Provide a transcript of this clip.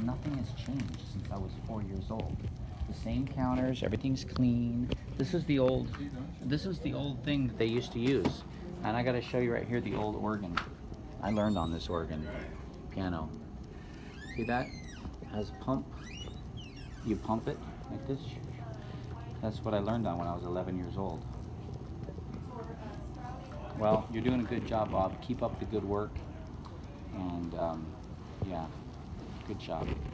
nothing has changed since I was 4 years old. The same counters, everything's clean. This is the old thing that they used to use. And I gotta show you right here the old organ. I learned on this organ piano. See that? It has a pump. You pump it like this. That's what I learned on when I was 11 years old. Well, you're doing a good job, Bob. Keep up the good work. And yeah, good job.